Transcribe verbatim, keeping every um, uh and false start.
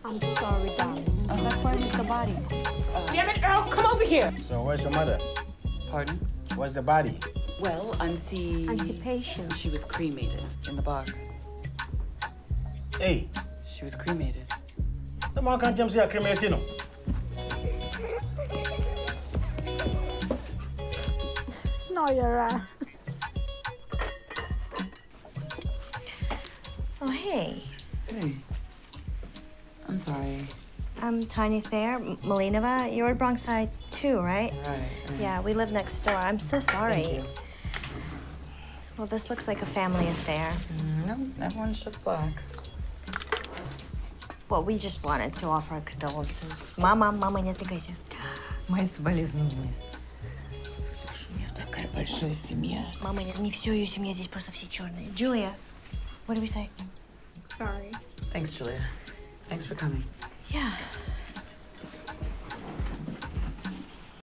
I'm sorry, darling. Uh, that's where is the body. Uh, Damn it, Earl, come over here. So where's your mother? Pardon? Where's the body? Well, Auntie... Auntie Patient. She was cremated in the box. Hey. She was cremated. The man can't jump see a cremated, you know. No, you're right. Oh, hey. Hey. I'm sorry. I'm Tanya Thayer, Malinova. You're Bronx Side too, right? Right, right. Yeah, we live next door. I'm so sorry. Thank you. Well, this looks like a family affair. Mm, no, everyone's just black. Well, we just wanted to offer our condolences. Mama, mama, не тыкайся. Мои соболезнования. Слушай, у нее такая большая семья. Мама, это не все ее семья, здесь просто все черные. Julia, what do we say? Sorry. Thanks, Julia. Thanks for coming. Yeah.